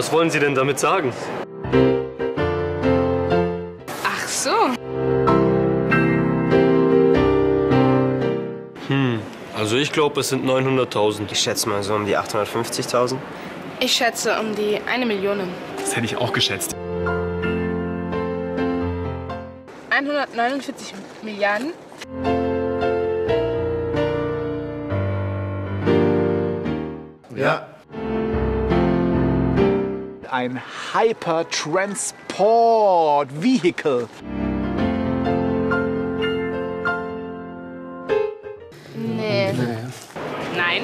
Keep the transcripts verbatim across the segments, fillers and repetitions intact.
Was wollen Sie denn damit sagen? Ach so. Hm, also ich glaube, es sind neunhunderttausend. Ich schätze mal so um die achthundertfünfzigtausend. Ich schätze um die eine Million. Das hätte ich auch geschätzt. hundertneunundvierzig Milliarden. Ja. Ein Hyper-Transport Vehicle. Nee. Nein.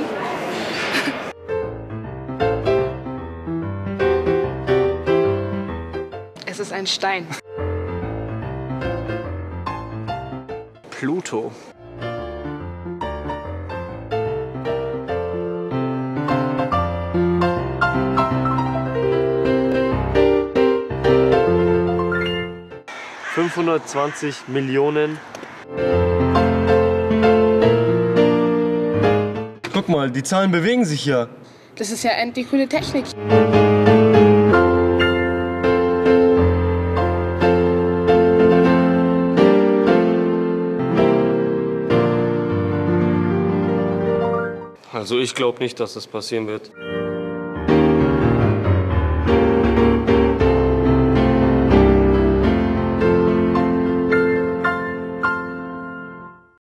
Es ist ein Stein. Pluto. fünfhundertzwanzig Millionen. Guck mal, die Zahlen bewegen sich ja. Das ist ja endlich coole Technik. Also ich glaube nicht, dass das passieren wird.